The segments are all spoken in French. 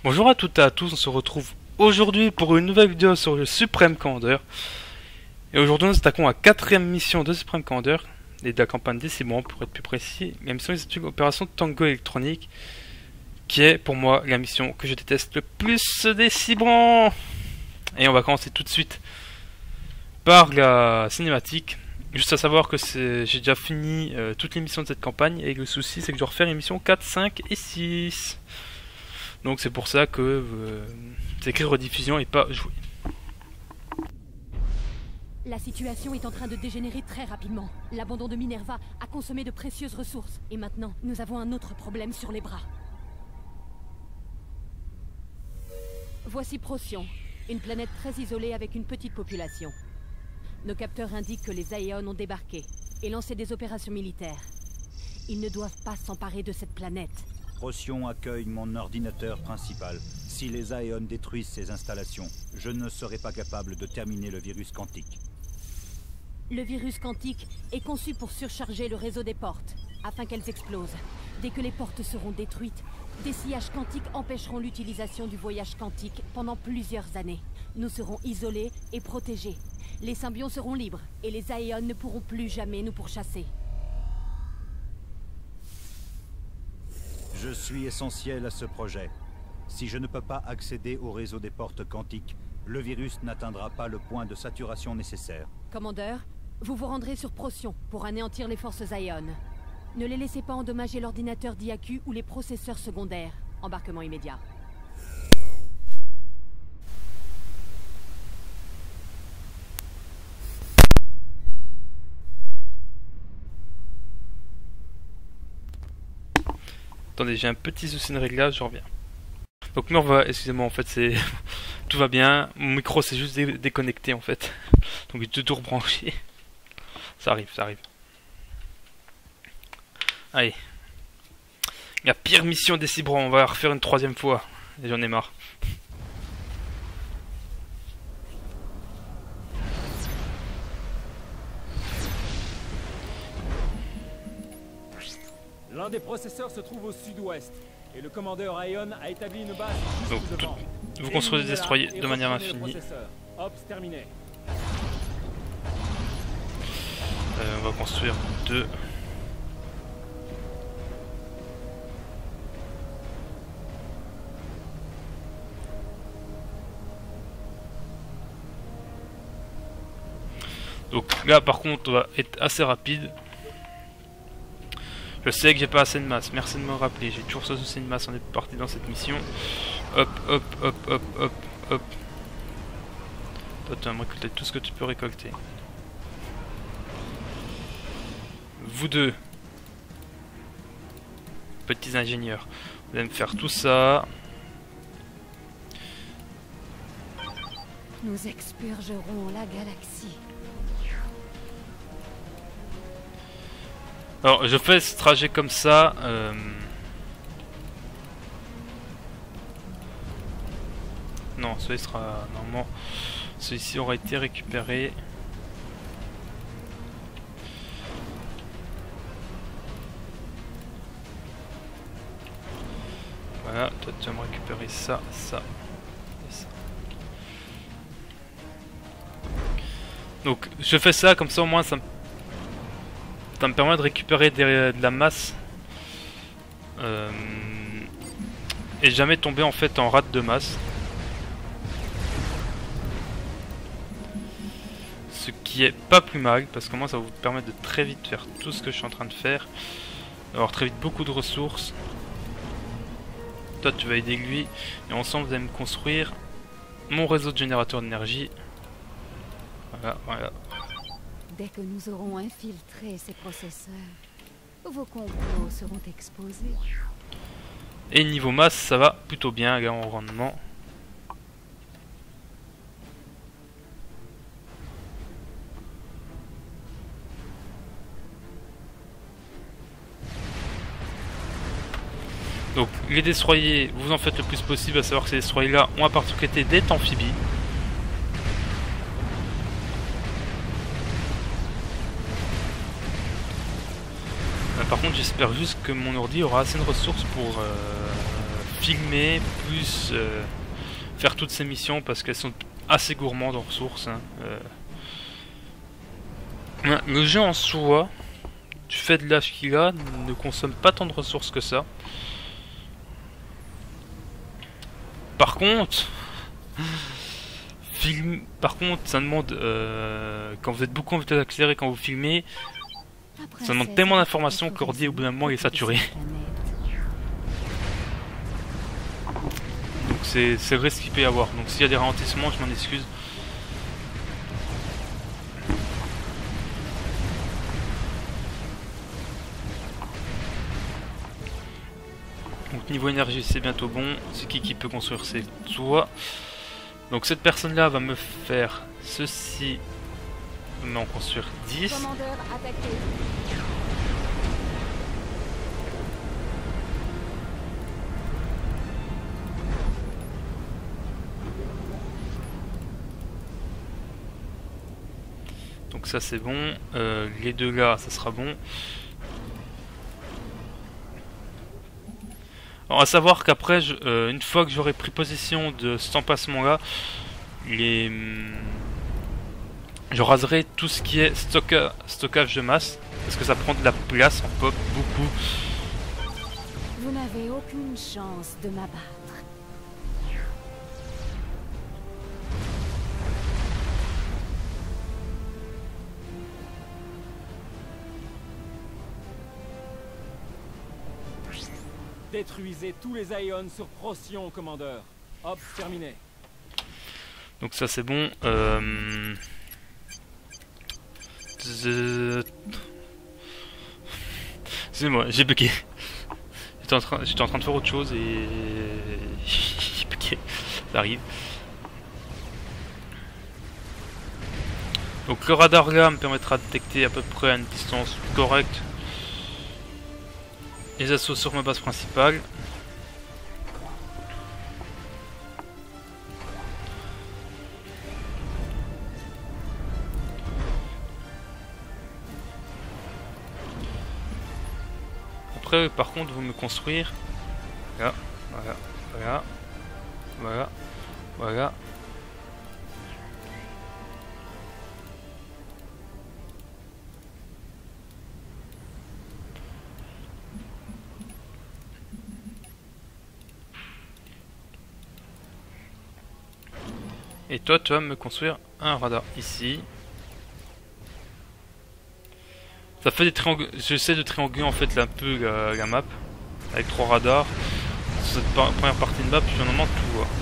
Bonjour à toutes et à tous, on se retrouve aujourd'hui pour une nouvelle vidéo sur le Supreme Commander. Et aujourd'hui nous nous attaquons à la 4ème mission de Supreme Commander et de la campagne des Cibrons pour être plus précis. La mission est l'opération Tango électronique, qui est pour moi la mission que je déteste le plus des Cibrons. Et on va commencer tout de suite par la cinématique. Juste à savoir que j'ai déjà fini toutes les missions de cette campagne, et le souci c'est que je dois refaire les missions 4, 5 et 6. Donc c'est pour ça que c'est écrit rediffusion et pas jouer. La situation est en train de dégénérer très rapidement. L'abandon de Minerva a consommé de précieuses ressources. Et maintenant, nous avons un autre problème sur les bras. Voici Procyon, une planète très isolée avec une petite population. Nos capteurs indiquent que les Aeons ont débarqué et lancé des opérations militaires. Ils ne doivent pas s'emparer de cette planète. Procyon accueille mon ordinateur principal. Si les Aeons détruisent ces installations, je ne serai pas capable de terminer le virus quantique. Le virus quantique est conçu pour surcharger le réseau des portes, afin qu'elles explosent. Dès que les portes seront détruites, des sillages quantiques empêcheront l'utilisation du voyage quantique pendant plusieurs années. Nous serons isolés et protégés. Les symbions seront libres, et les Aeons ne pourront plus jamais nous pourchasser. Je suis essentiel à ce projet. Si je ne peux pas accéder au réseau des portes quantiques, le virus n'atteindra pas le point de saturation nécessaire. Commandeur, vous vous rendrez sur Procyon pour anéantir les forces Aeon. Ne les laissez pas endommager l'ordinateur d'IAQ ou les processeurs secondaires. Embarquement immédiat. Attendez, j'ai un petit souci de réglage, je reviens. Donc excusez-moi, en fait c'est tout va bien. Mon micro s'est juste déconnecté en fait. Donc j'ai tout rebranché. Ça arrive, ça arrive. Allez. La pire mission des Cibrons, on va la refaire une 3e fois. Et j'en ai marre. L'un des processeurs se trouve au sud-ouest, et le commandeur Aeon a établi une base Donc, juste devant. vous construisez des destroyers de manière infinie. Ops, terminé. On va construire 2. Donc là par contre on va être assez rapide. Je sais que j'ai pas assez de masse, merci de me rappeler, j'ai toujours ce souci de masse, on est parti dans cette mission. Hop, hop, hop, hop, hop, hop. Toi tu vas me récolter tout ce que tu peux récolter. Vous deux, petits ingénieurs, vous allez me faire tout ça. Nous expurgerons la galaxie. Alors je fais ce trajet comme ça. Non, celui-ci sera normalement. Celui-ci aura été récupéré. Voilà, toi tu vas me récupérer ça, ça et ça. Donc je fais ça comme ça au moins ça me permet de récupérer de la masse et jamais tomber en fait en rate de masse. Ce qui est pas plus mal parce que moi ça va vous permettre de très vite faire tout ce que je suis en train de faire, d'avoir très vite beaucoup de ressources. Toi tu vas aider lui et ensemble vous allez me construire mon réseau de générateur d'énergie. Voilà, voilà. Dès que nous aurons infiltré ces processeurs, vos complots seront exposés. Et niveau masse, ça va plutôt bien, gars, en rendement. Donc, les destroyers, vous en faites le plus possible, à savoir que ces destroyers-là ont la particularité d'être amphibies. Par contre j'espère juste que mon ordi aura assez de ressources pour filmer, plus faire toutes ces missions parce qu'elles sont assez gourmandes en ressources. Hein. Le jeu en soi, du fait de l'âge qu'il a, ne consomme pas tant de ressources que ça. Par contre, ça demande, quand vous êtes beaucoup en vitesse accélérée, quand vous filmez, ça demande tellement d'informations que l'ordi au bout d'un moment il est saturé. Donc c'est le risque qu'il peut y avoir. Donc s'il y a des ralentissements, je m'en excuse. Donc niveau énergie c'est bientôt bon. C'est qui peut construire? C'est toi. Donc cette personne là va me faire ceci. Mais en construire 10. Commandeur, attaqué. Donc ça c'est bon. Les deux là ça sera bon. Alors à savoir qu'après, une fois que j'aurai pris possession de cet emplacement-là, je raserai tout ce qui est stockage de masse, parce que ça prend de la place en pop, beaucoup. Vous n'avez aucune chance de m'abattre. Détruisez tous les Ions sur Procyon, commandeur. Hop, terminé. Donc ça c'est bon. Excusez-moi, j'ai bugué. J'étais en train de faire autre chose et j'ai bugué. Ça arrive. Donc le radar là me permettra de détecter à peu près à une distance correcte les assauts sur ma base principale. Après par contre vous me construire là, voilà. Et toi, tu vas me construire un radar ici. Ça fait des triangles. J'essaie de trianguler en fait un peu la map avec 3 radars. Sur cette première partie de map, je viens vraiment tout voir.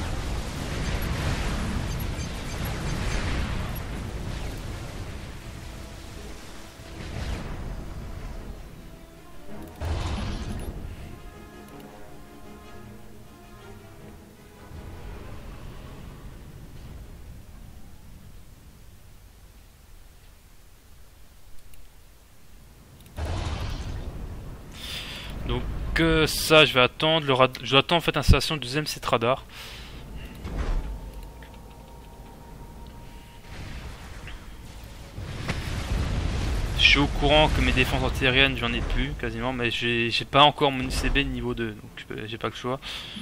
Donc ça je vais attendre, je dois attendre en fait l'installation du deuxième site radar. Je suis au courant que mes défenses antiaériennes j'en ai plus quasiment, mais j'ai pas encore mon UCB niveau 2, donc j'ai pas le choix.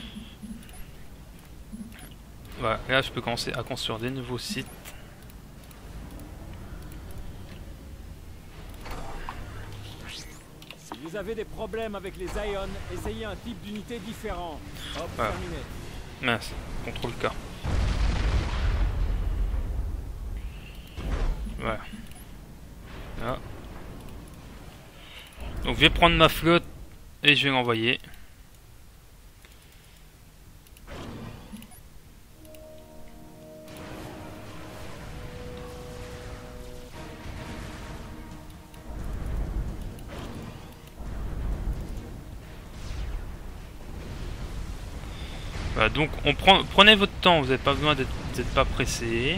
Voilà, là je peux commencer à construire des nouveaux sites. Vous avez des problèmes avec les Ions, essayez un type d'unité différent. Hop, voilà. Terminé. Mince, contrôle K. Voilà. Là. Donc je vais prendre ma flotte et je vais l'envoyer. Voilà, donc prenez votre temps, vous n'avez pas besoin d'être pas pressé.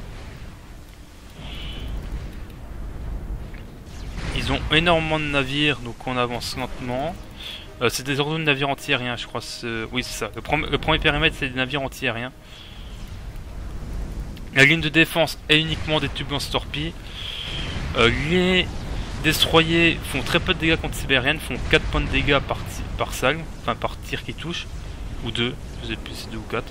Ils ont énormément de navires, donc on avance lentement. C'est des ordres de navires anti-aériens, je crois. Oui, c'est ça. Le premier périmètre, c'est des navires anti-aériens. La ligne de défense est uniquement des turbulences torpilles. Les destroyers font très peu de dégâts contre sibériennes, font 4 points de dégâts par salle, enfin par tir qui touche. Ou 2, je sais plus, c'est 2 ou 4.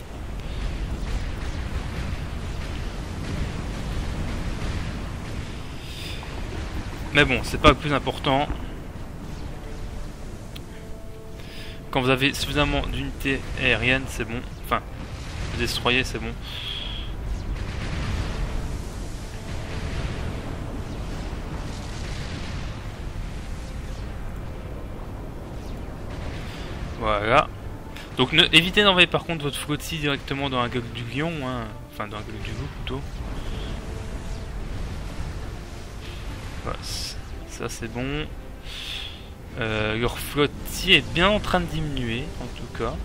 Mais bon, c'est pas le plus important. Quand vous avez suffisamment d'unités aériennes, c'est bon. Enfin, de destroyers, c'est bon. Voilà. Donc évitez d'envoyer par contre votre flottille directement dans la gueule du lion, hein. Enfin dans la gueule du loup plutôt. Voilà, ça c'est bon. Leur flottille est bien en train de diminuer en tout cas.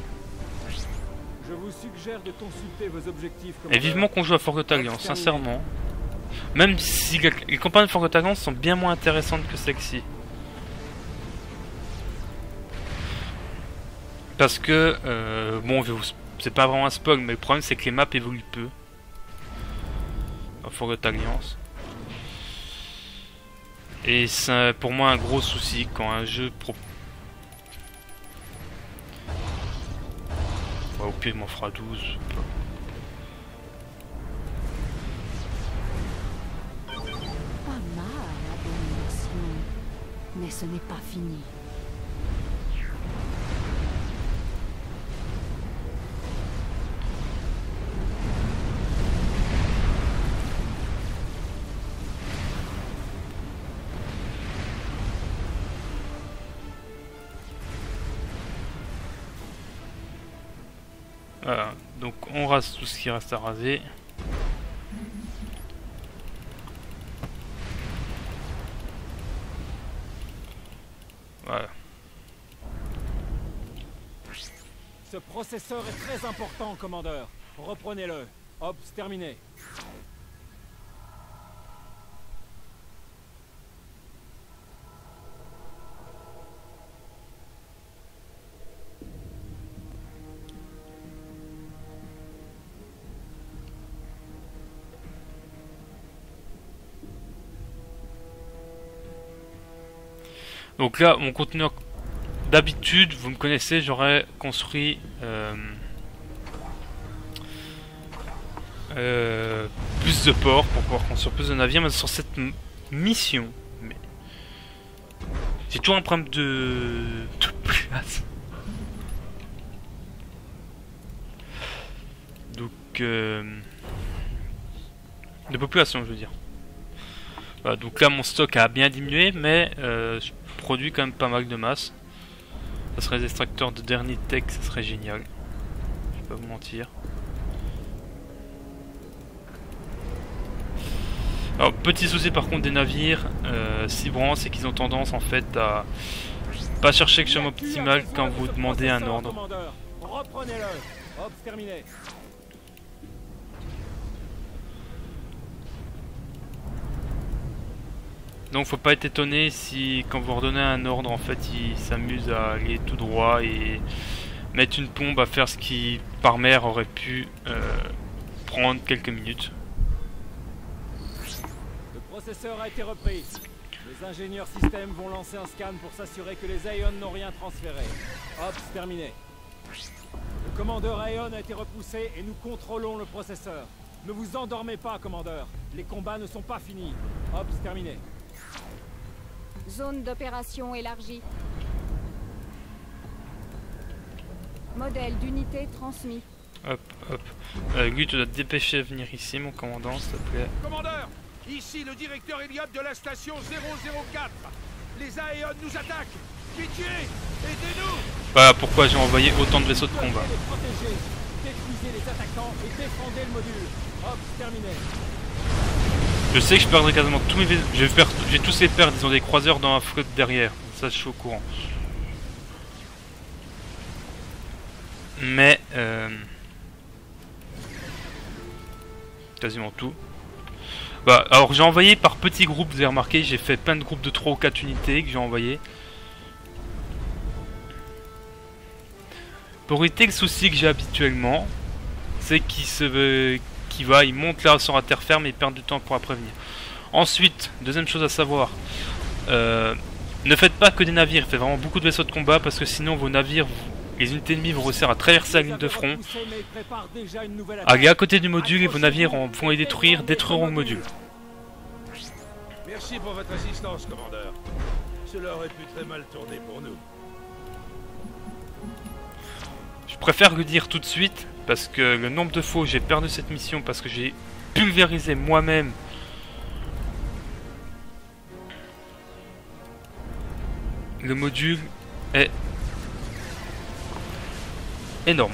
Je vous suggère de consulter vos objectifs. Et vivement qu'on joue à Forgotten Alliance, sincèrement. Même si les campagnes de Forgotten Alliance sont bien moins intéressantes que celle-ci. Parce que, bon, c'est pas vraiment un spoil, mais le problème c'est que les maps évoluent peu. Dans Forgotten Alliance. Et c'est pour moi un gros souci quand un jeu ouais, au pire il m'en fera 12. Pas mal, abomination. Mais ce n'est pas fini. Voilà, donc on rase tout ce qui reste à raser. Voilà. Ce processeur est très important, commandeur. Reprenez-le. Ops, terminé. Donc là, mon conteneur d'habitude, vous me connaissez, j'aurais construit plus de ports pour pouvoir construire plus de navires, mais sur cette mission, mais j'ai toujours un problème de place. Donc de population, je veux dire. Voilà, donc là, mon stock a bien diminué, mais je produis quand même pas mal de masse. Ça serait des extracteurs de dernier tech, ça serait génial. Je vais pas vous mentir. Alors petit souci par contre des navires Cybran, c'est qu'ils ont tendance en fait à pas chercher le chemin optimal quand vous demandez un ordre. Reprenez-le. Hop, terminé. Donc faut pas être étonné si quand vous redonnez un ordre en fait ils s'amusent à aller tout droit et mettre une pompe à faire ce qui par mer aurait pu prendre quelques minutes. Le processeur a été repris. Les ingénieurs système vont lancer un scan pour s'assurer que les Aeon n'ont rien transféré. Hop, terminé. Le commandeur Aeon a été repoussé et nous contrôlons le processeur. Ne vous endormez pas, commandeur. Les combats ne sont pas finis. Hop, terminé. Zone d'opération élargie. Modèle d'unité transmis. Hop, hop. Lui, tu dois te dépêcher de venir ici, mon commandant, s'il te plaît. Commandeur, ici le directeur Elliott de la station 004. Les Aeon nous attaquent. Pitié, aidez-nous. Voilà pourquoi j'ai envoyé autant de vaisseaux de combat. Les protéger. Détruisez les attaquants et défendez le module. Hop, terminé. Je sais que je perdrai quasiment tous mes vaisseaux. J'ai tous les perdre, ils ont des croiseurs dans la flotte derrière. Ça, je suis au courant. Mais quasiment tout. Bah, alors j'ai envoyé par petits groupes, vous avez remarqué, j'ai fait plein de groupes de 3 ou 4 unités que j'ai envoyé. Pour éviter le souci que j'ai habituellement, c'est il monte là sur la terre ferme et il perd du temps pour la prévenir. Ensuite, deuxième chose à savoir, ne faites pas que des navires, faites vraiment beaucoup de vaisseaux de combat parce que sinon vos navires Les unités ennemies vont réussir à traverser la ligne de front, repoussés, mais ils préparent déjà une nouvelle aller à attaque. côté du module et vos navires vont les détruire, détruiront le module. Merci pour votre assistance, commandeur. Cela aurait pu très mal tourner pour nous. Je préfère le dire tout de suite, parce que le nombre de fois où j'ai perdu cette mission, parce que j'ai pulvérisé moi-même le module est énorme.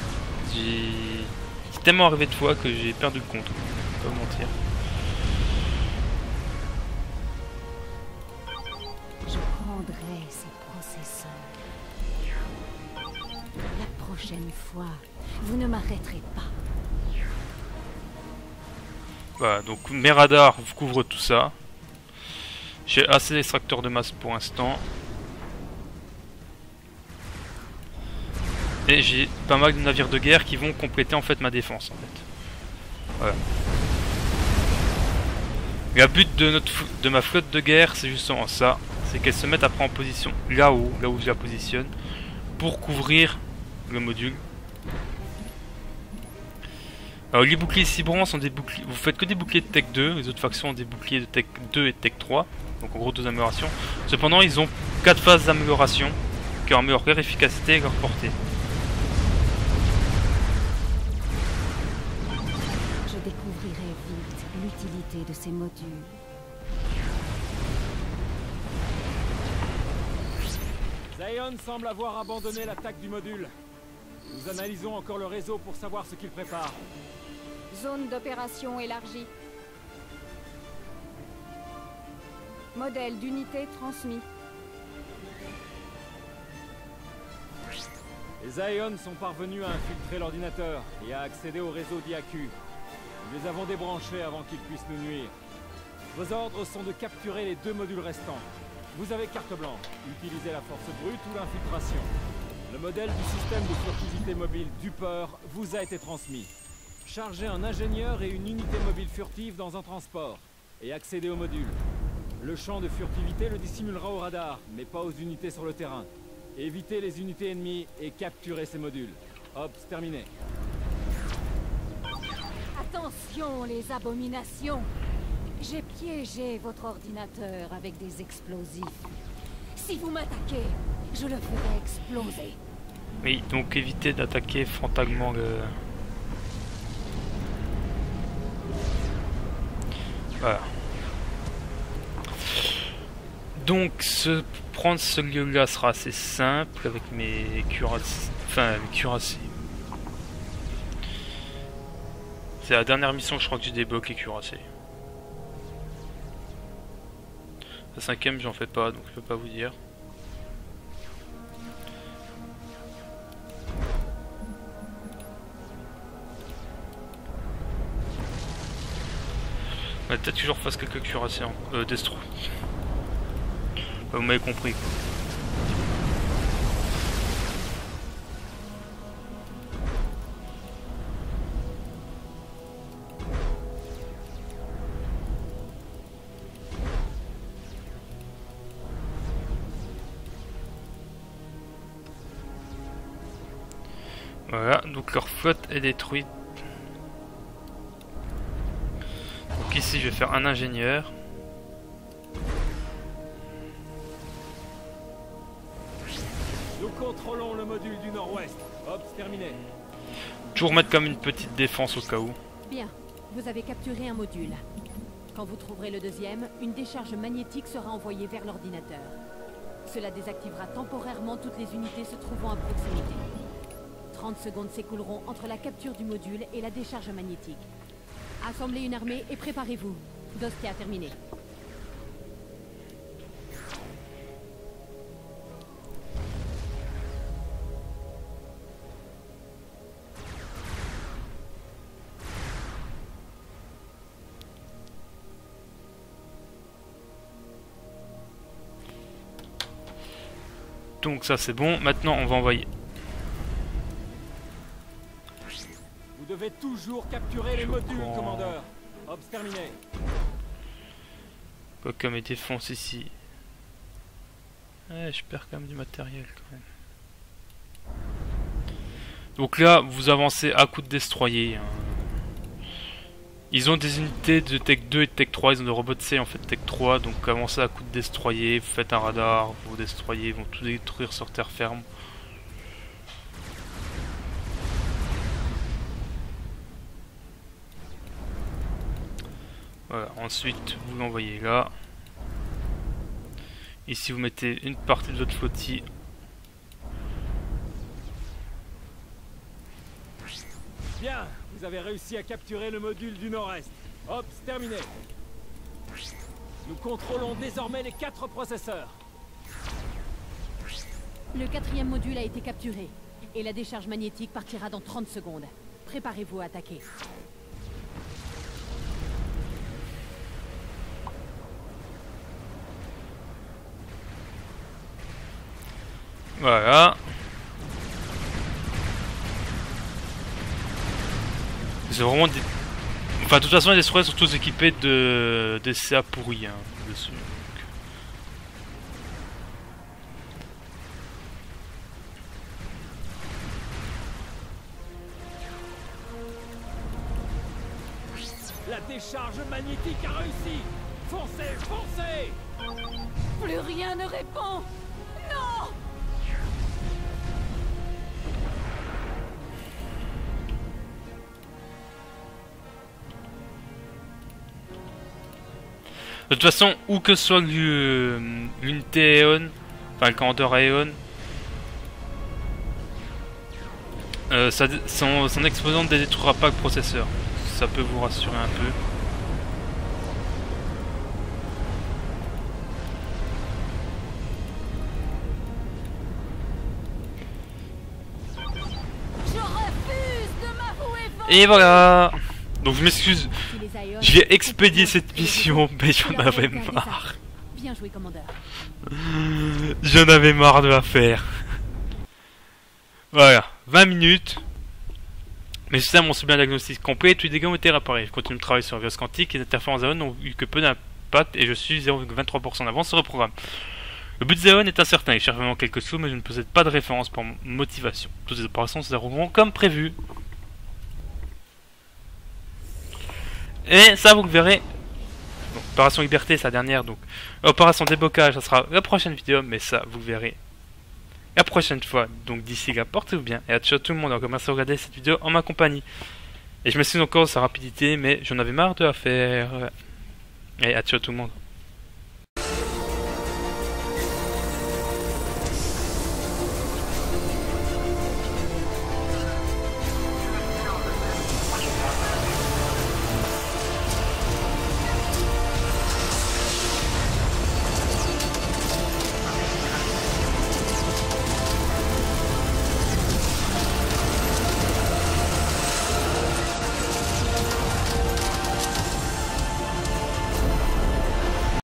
C'est tellement arrivé de fois que j'ai perdu le compte, pas mentir. Je prendrai ces processeurs. La prochaine fois, vous ne m'arrêterez pas. Voilà, donc mes radars couvrent tout ça. J'ai assez d'extracteurs de masse pour l'instant. Et j'ai pas mal de navires de guerre qui vont compléter en fait ma défense en fait. Voilà. Le but de ma flotte de guerre, c'est justement ça. C'est qu'elle se mette après en position là où je la positionne, pour couvrir le module. Alors les boucliers Cybran sont des boucliers. Vous faites que des boucliers de Tech 2, les autres factions ont des boucliers de Tech 2 et de Tech 3. Donc en gros 2 améliorations. Cependant ils ont 4 phases d'amélioration qui améliorent leur efficacité et leur portée. Je découvrirai vite l'utilité de ces modules. Zion semble avoir abandonné l'attaque du module. Nous analysons encore le réseau pour savoir ce qu'il prépare. Zone d'opération élargie. Modèle d'unité transmis. Les Zion sont parvenus à infiltrer l'ordinateur et à accéder au réseau d'IAQ. Nous les avons débranchés avant qu'ils puissent nous nuire. Vos ordres sont de capturer les 2 modules restants. Vous avez carte blanche. Utilisez la force brute ou l'infiltration. Le modèle du système de furtivité mobile Duper vous a été transmis. Chargez un ingénieur et une unité mobile furtive dans un transport et accédez au module. Le champ de furtivité le dissimulera au radar, mais pas aux unités sur le terrain. Évitez les unités ennemies et capturez ces modules. Ops, terminé. Attention les abominations! J'ai piégé votre ordinateur avec des explosifs. Si vous m'attaquez, je le ferai exploser. Oui, donc évitez d'attaquer frontalement le... Voilà. Donc prendre ce lieu-là sera assez simple avec mes cuirassiers. Enfin, mes cuirassiers. C'est la dernière mission que je crois que j'ai débloqué les cuirassiers. La 5ème j'en fais pas donc je peux pas vous dire. Peut-être que je refasse quelques cuirassiers en destro. Vous m'avez compris quoi. Voilà, donc leur flotte est détruite. Donc ici je vais faire un ingénieur. Nous contrôlons le module du nord-ouest. Ops, terminé. Toujours mettre comme une petite défense au cas où. Bien, vous avez capturé un module. Quand vous trouverez le deuxième, une décharge magnétique sera envoyée vers l'ordinateur. Cela désactivera temporairement toutes les unités se trouvant à proximité. 30 secondes s'écouleront entre la capture du module et la décharge magnétique. Assemblez une armée et préparez-vous. Dostia terminé. Donc ça c'est bon, maintenant on va envoyer. Vous devez toujours capturer les modules, commandeur. Ops, terminé. Quoi comme mes défenses ici. Ouais, je perds quand même du matériel quand même. Donc là, vous avancez à coup de destroyer. Hein. Ils ont des unités de Tech 2 et de Tech 3, ils ont des robots C en fait Tech 3, donc avancez à coup de destroyer, vous faites un radar, vos destroyers vont tout détruire sur terre ferme. Voilà, ensuite vous l'envoyez là. Ici vous mettez une partie de votre flottille. Bien, vous avez réussi à capturer le module du nord-est. Hop, terminé. Nous contrôlons désormais les 4 processeurs. Le 4e module a été capturé. Et la décharge magnétique partira dans 30 secondes. Préparez-vous à attaquer. Voilà. C'est vraiment des... Enfin, de toute façon, les destroyers sont tous équipés de CA pourris hein, dessus. La décharge magnétique a réussi. Foncez, foncez. Plus rien ne répond. Non! De toute façon, où que soit l'unité Aeon, enfin le commandeur Aeon, son exposant ne détruira pas le processeur. Ça peut vous rassurer un peu. Je refuse de m'avouer vaincu. Et voilà. Donc je m'excuse, je vais expédier cette mission, mais j'en avais marre. Bien joué, commandeur. J'en avais marre de la faire. Voilà, 20 minutes. Mais c'est ça mon bien diagnostic complet, tous les dégâts ont été réparés. Je continue de travailler sur le virus quantique, les interférences Aeon n'ont eu que peu d'impact et je suis 0,23% d'avance sur le programme. Le but de Aeon est incertain, il cherche vraiment quelque chose, mais je ne possède pas de référence pour motivation. Toutes les opérations se dérouleront comme prévu. Et ça vous le verrez. Donc, opération Liberté, sa dernière. Donc, opération déblocage, ça sera la prochaine vidéo, mais ça vous le verrez la prochaine fois. Donc d'ici là, portez-vous bien et à ciao tout le monde. Alors, merci à regarder cette vidéo en ma compagnie. Et je m'excuse encore de sa rapidité, mais j'en avais marre de la faire. Et à ciao tout le monde.